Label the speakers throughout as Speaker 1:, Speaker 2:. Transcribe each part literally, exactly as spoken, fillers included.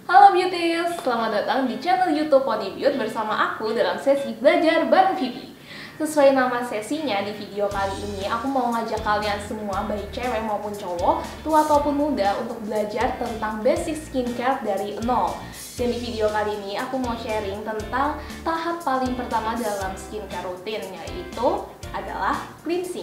Speaker 1: Halo Beauties, selamat datang di channel YouTube Pony Beauty bersama aku dalam sesi belajar bareng Vivi. Sesuai nama sesinya, di video kali ini aku mau ngajak kalian semua, baik cewek maupun cowok, tua ataupun muda, untuk belajar tentang basic skincare dari nol. Dan di video kali ini aku mau sharing tentang tahap paling pertama dalam skincare rutin, yaitu adalah cleansing.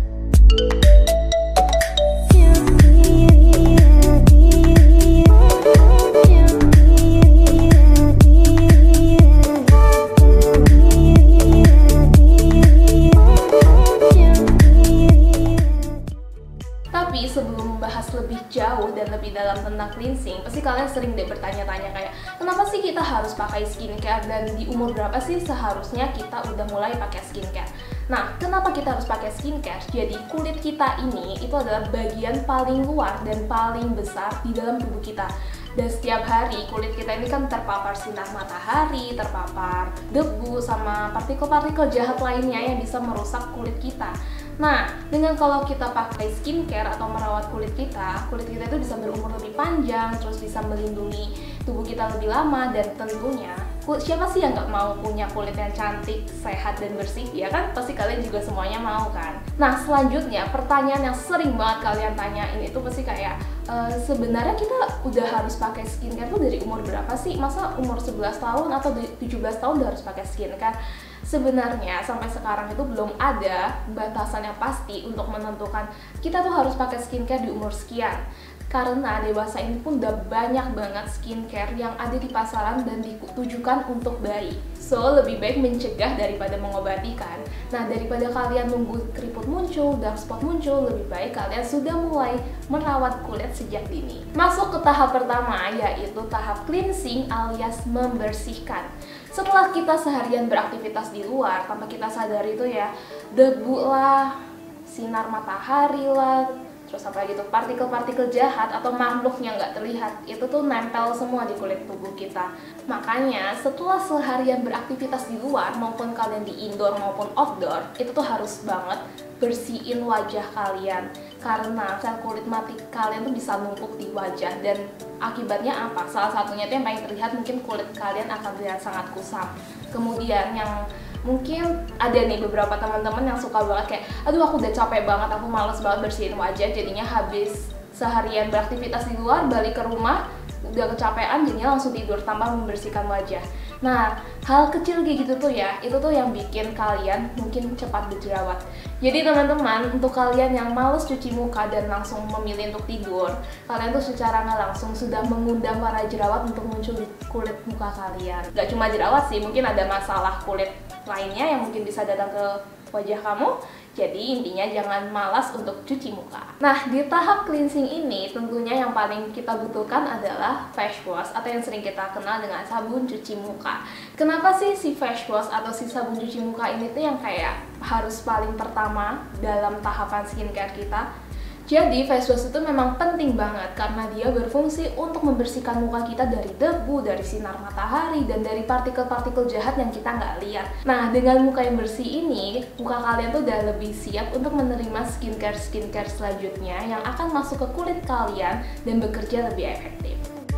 Speaker 1: Tapi sebelum membahas lebih jauh dan lebih dalam tentang cleansing, pasti kalian sering deh bertanya-tanya kayak, kenapa sih kita harus pakai skincare dan di umur berapa sih seharusnya kita udah mulai pakai skincare? Nah, kenapa kita harus pakai skincare? Jadi kulit kita ini itu adalah bagian paling luar dan paling besar di dalam tubuh kita. Dan setiap hari kulit kita ini kan terpapar sinar matahari, terpapar debu, sama partikel-partikel jahat lainnya yang bisa merusak kulit kita. Nah, dengan kalau kita pakai skincare atau merawat kulit kita, kulit kita itu bisa berumur lebih panjang, terus bisa melindungi tubuh kita lebih lama, dan tentunya siapa sih yang nggak mau punya kulit yang cantik, sehat, dan bersih? Ya kan? Pasti kalian juga semuanya mau kan? Nah, selanjutnya pertanyaan yang sering banget kalian tanyain itu pasti kayak, e, sebenarnya kita udah harus pakai skincare tuh dari umur berapa sih? Masa umur sebelas tahun atau tujuh belas tahun udah harus pakai skincare? Sebenarnya sampai sekarang itu belum ada batasan yang pasti untuk menentukan kita tuh harus pakai skincare di umur sekian. Karena dewasa ini pun udah banyak banget skincare yang ada di pasaran dan ditujukan untuk bayi. So, lebih baik mencegah daripada mengobati kan. Nah, daripada kalian nunggu keriput muncul, dark spot muncul, lebih baik kalian sudah mulai merawat kulit sejak dini. Masuk ke tahap pertama, yaitu tahap cleansing alias membersihkan. Setelah kita seharian beraktivitas di luar, tanpa kita sadar itu ya, debu lah, sinar matahari lah, terus apa gitu, partikel-partikel jahat atau makhluk yang nggak terlihat itu tuh nempel semua di kulit tubuh kita. Makanya setelah seharian beraktivitas di luar, maupun kalian di indoor maupun outdoor, itu tuh harus banget bersihin wajah kalian, karena sel kulit mati kalian tuh bisa numpuk di wajah, dan akibatnya apa? Salah satunya itu yang paling terlihat, mungkin kulit kalian akan terlihat sangat kusam. Kemudian yang mungkin ada nih beberapa teman-teman yang suka banget kayak, aduh aku udah capek banget, aku males banget bersihin wajah, jadinya habis seharian beraktivitas di luar, balik ke rumah udah kecapean, jadinya langsung tidur tanpa membersihkan wajah. Nah, hal kecil kayak gitu tuh ya, itu tuh yang bikin kalian mungkin cepat berjerawat. Jadi teman-teman, untuk kalian yang males cuci muka dan langsung memilih untuk tidur, kalian tuh secara nggak langsung sudah mengundang para jerawat untuk muncul di kulit muka kalian. Gak cuma jerawat sih, mungkin ada masalah kulit lainnya yang mungkin bisa datang ke wajah kamu. Jadi intinya jangan malas untuk cuci muka. Nah, di tahap cleansing ini tentunya yang paling kita butuhkan adalah face wash atau yang sering kita kenal dengan sabun cuci muka. Kenapa sih si face wash atau si sabun cuci muka ini tuh yang kayak harus paling pertama dalam tahapan skincare kita? Jadi face wash itu memang penting banget karena dia berfungsi untuk membersihkan muka kita dari debu, dari sinar matahari, dan dari partikel-partikel jahat yang kita nggak lihat. Nah, dengan muka yang bersih ini, muka kalian tuh udah lebih siap untuk menerima skincare-skincare selanjutnya yang akan masuk ke kulit kalian dan bekerja lebih efektif.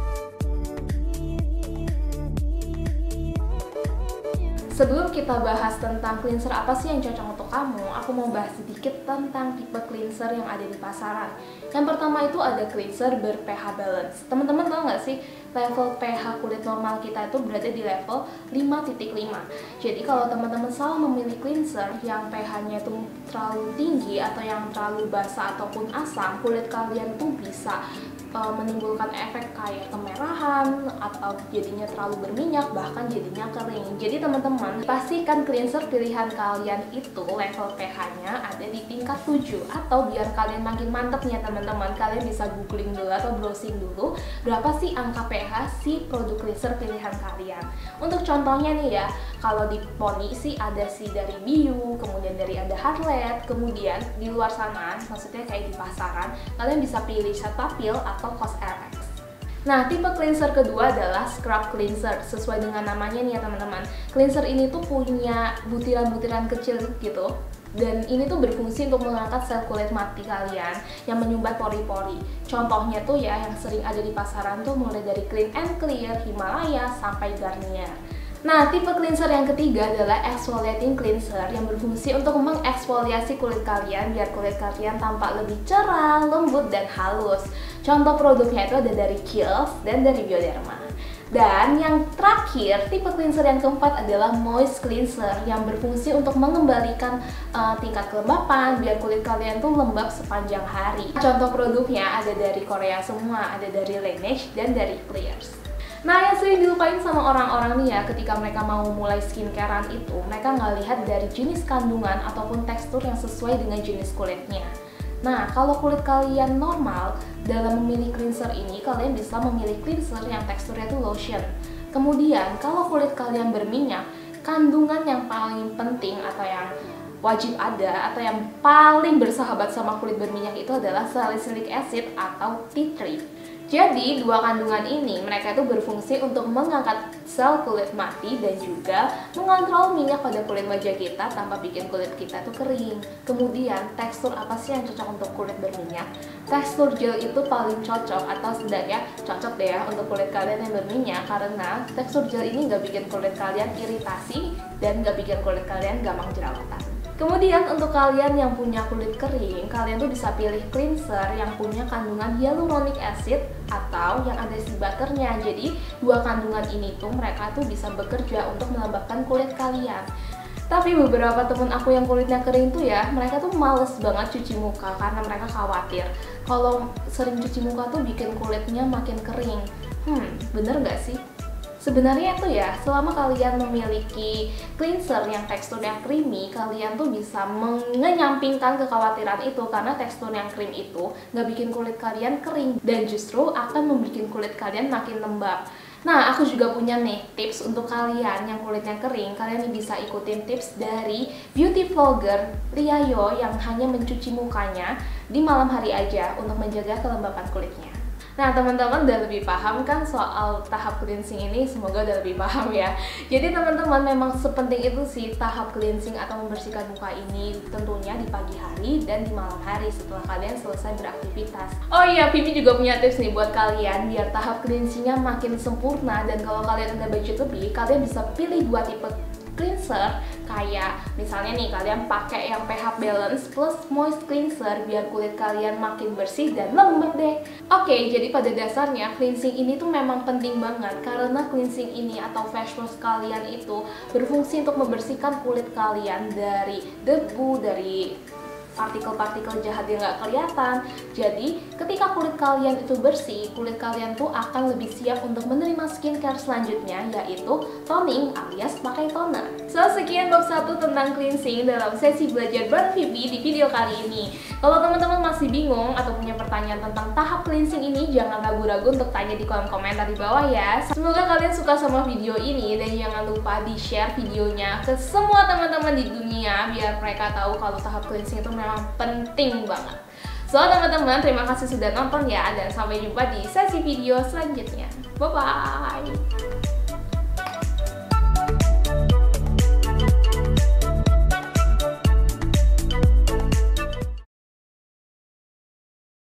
Speaker 1: Sebelum kita bahas tentang cleanser apa sih yang cocok untuk kamu, aku mau bahas sedikit tentang tipe cleanser yang ada di pasaran. Yang pertama itu ada cleanser ber-pH balance. Teman-teman tahu nggak sih, level pH kulit normal kita itu berada di level lima titik lima. Jadi kalau teman-teman salah memilih cleanser yang pH-nya itu terlalu tinggi atau yang terlalu basah ataupun asam, kulit kalian tuh bisa uh, menimbulkan efek kayak kemerahan atau jadinya terlalu berminyak, bahkan jadinya kering. Jadi teman-teman, pastikan cleanser pilihan kalian itu level pH-nya ada di tingkat tujuh, atau biar kalian makin mantep nih ya teman-teman, kalian bisa googling dulu atau browsing dulu berapa sih angka pH si produk cleanser pilihan kalian. Untuk contohnya nih ya, kalau di Pony sih ada sih dari Biu, kemudian dari ada Heartlet, kemudian di luar sana, maksudnya kayak di pasaran, kalian bisa pilih Cetaphil atau Cosrx. Nah, tipe cleanser kedua adalah scrub cleanser. Sesuai dengan namanya nih ya teman-teman, cleanser ini tuh punya butiran-butiran kecil gitu Dan ini tuh berfungsi untuk mengangkat sel kulit mati kalian yang menyumbat pori-pori. Contohnya tuh ya yang sering ada di pasaran tuh mulai dari Clean and Clear, Himalaya, sampai Garnier. Nah, tipe cleanser yang ketiga adalah exfoliating cleanser yang berfungsi untuk mengeksfoliasi kulit kalian biar kulit kalian tampak lebih cerah, lembut, dan halus. Contoh produknya itu ada dari Kiehl's dan dari Bioderma. Dan yang terakhir, tipe cleanser yang keempat adalah moist cleanser yang berfungsi untuk mengembalikan uh, tingkat kelembapan biar kulit kalian tuh lembab sepanjang hari. Contoh produknya ada dari Korea semua, ada dari Laneige dan dari Clears. Nah, yang sering dilupain sama orang-orang nih ya ketika mereka mau mulai skincarean itu, mereka nggak lihat dari jenis kandungan ataupun tekstur yang sesuai dengan jenis kulitnya. Nah, kalau kulit kalian normal, dalam memilih cleanser ini kalian bisa memilih cleanser yang teksturnya itu lotion. Kemudian, kalau kulit kalian berminyak, kandungan yang paling penting atau yang wajib ada atau yang paling bersahabat sama kulit berminyak itu adalah salicylic acid atau tea tree. Jadi, dua kandungan ini mereka itu berfungsi untuk mengangkat sel kulit mati dan juga mengontrol minyak pada kulit wajah kita tanpa bikin kulit kita tuh kering. Kemudian, tekstur apa sih yang cocok untuk kulit berminyak? Tekstur gel itu paling cocok atau setidaknya cocok deh ya untuk kulit kalian yang berminyak karena tekstur gel ini nggak bikin kulit kalian iritasi dan nggak bikin kulit kalian gampang jerawatan. Kemudian untuk kalian yang punya kulit kering, kalian tuh bisa pilih cleanser yang punya kandungan hyaluronic acid atau yang ada sea butternya. Jadi dua kandungan ini tuh mereka tuh bisa bekerja untuk melembabkan kulit kalian. Tapi beberapa temen aku yang kulitnya kering tuh ya, mereka tuh males banget cuci muka karena mereka khawatir kalau sering cuci muka tuh bikin kulitnya makin kering. Hmm, bener nggak sih? Sebenarnya tuh ya, selama kalian memiliki cleanser yang teksturnya creamy, kalian tuh bisa menyampingkan kekhawatiran itu karena tekstur yang cream itu nggak bikin kulit kalian kering dan justru akan membuat kulit kalian makin lembab. Nah, aku juga punya nih tips untuk kalian yang kulitnya kering. Kalian bisa ikutin tips dari beauty vlogger Riayo yang hanya mencuci mukanya di malam hari aja untuk menjaga kelembapan kulitnya. Nah, teman-teman udah lebih paham kan soal tahap cleansing ini? Semoga udah lebih paham ya. Jadi teman-teman memang sepenting itu sih tahap cleansing atau membersihkan muka ini tentunya di pagi hari dan di malam hari setelah kalian selesai beraktivitas. Oh iya, Pipi juga punya tips nih buat kalian biar tahap cleansingnya makin sempurna dan kalau kalian udah budget lebih, kalian bisa pilih dua tipe cleanser kayak misalnya nih kalian pakai yang pH balance plus moist cleanser biar kulit kalian makin bersih dan lembab deh. Oke, jadi pada dasarnya cleansing ini tuh memang penting banget karena cleansing ini atau face wash kalian itu berfungsi untuk membersihkan kulit kalian dari debu, dari partikel-partikel jahat yang nggak kelihatan. Jadi ketika kulit kalian itu bersih, kulit kalian tuh akan lebih siap untuk menerima skincare selanjutnya, yaitu toning alias pakai toner. So, sekian bab satu tentang cleansing dalam sesi belajar bareng Vivi di video kali ini. Kalau teman-teman masih bingung atau punya pertanyaan tentang tahap cleansing ini, jangan ragu-ragu untuk tanya di kolom komentar di bawah ya. Semoga kalian suka sama video ini dan jangan lupa di-share videonya ke semua teman-teman di dunia biar mereka tahu kalau tahap cleansing itu memang penting banget. So, teman-teman, terima kasih sudah nonton ya dan sampai jumpa di sesi video selanjutnya. Bye-bye!